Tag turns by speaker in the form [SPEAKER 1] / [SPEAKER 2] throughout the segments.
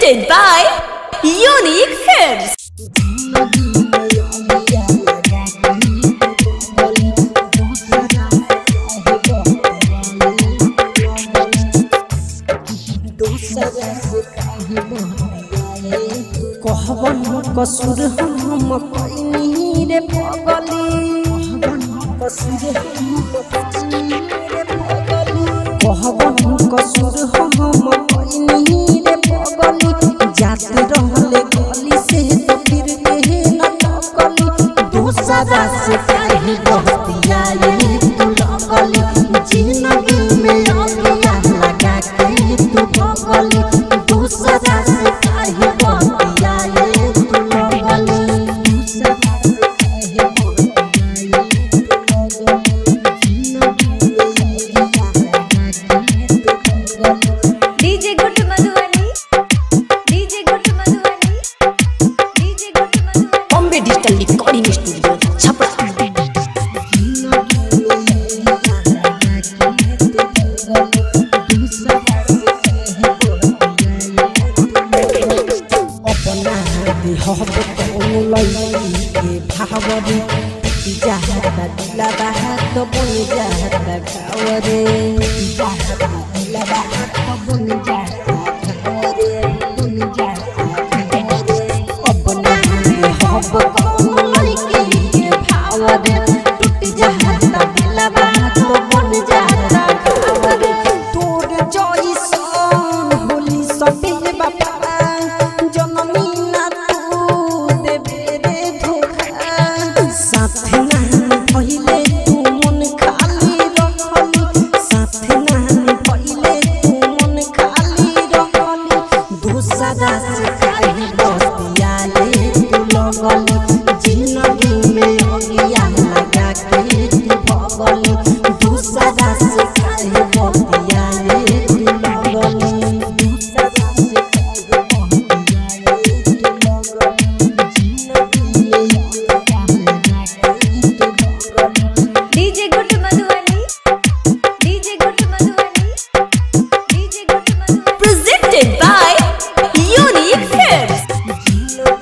[SPEAKER 1] Presented by Unique Films.
[SPEAKER 2] कहबन कसूर हम कइनी रे पगली कहबन कसूर हम कइनी रे पगली जात रहले गली से तो फिर के न तकली दूसरा से काहे बहतिया ये तू लगली जिंदगी में अगिया लगा के तू पगली दूसरा से काहे बहतिया ये तू लगली
[SPEAKER 1] DJ Good Madhubani, DJ Good Madhubani, DJ Good Madhubani.
[SPEAKER 2] Bombay Digital Recording Studio, Chhapra. अपना देहब कौन लई भावरे जहाँ दिला तो बन जाता खावरे बन जाता अपना देहब कौन लई भावरे जहाँ दिला तो बन जाता खावरे तोर जइसन होली सबे बापा जनमी ना तू देबे रे धोखा साथे ना पहिले तू मन खाली रखली साथे ना पहिले तू मन खाली रखली दूसरा से काहे बस्तिया ले तू लगली जिंदगी में अगिया लगा के तू भगली दूसरा से काहे बस्तिया ले तू लगली दूसरा से काहे बस्तिया ले तू लगली जिंदगी में अगिया लगा के तू भगली
[SPEAKER 1] DJ Good Madhubani, DJ Good Madhubani, DJ Good Madhubani. Presented by Unique Films.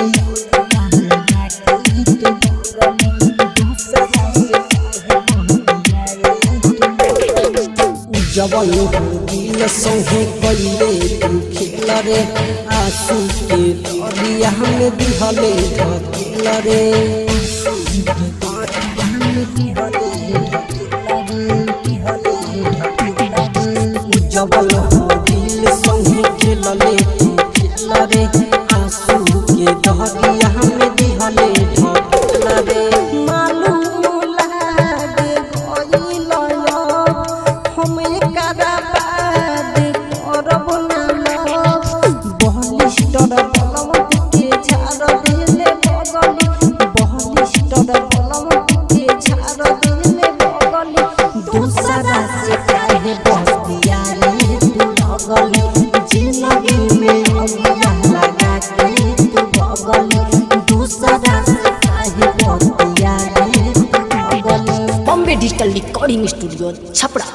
[SPEAKER 2] जवन दिल संगे कइले तू खेल रे आंसू के दरिया में दिहले ढकेल रे जवन दिल संगे खेलले तू खेल रे आंसू के दरिया में दिहले ढकेल रे मालूम लागे गइल हम एकरा बाद करब ना बहलिस्टर बलवंत के झाड़ देले बगली बहलिस्टर बलवंत के झाड़ देले बगली दूसरा से काहे बस्तिया रे तू लगली जिंदगी में अगिया लगा के तू बगली दूसरा से काहे बस्तिया रे तू लगली Bombay digital recording studio Chhapra.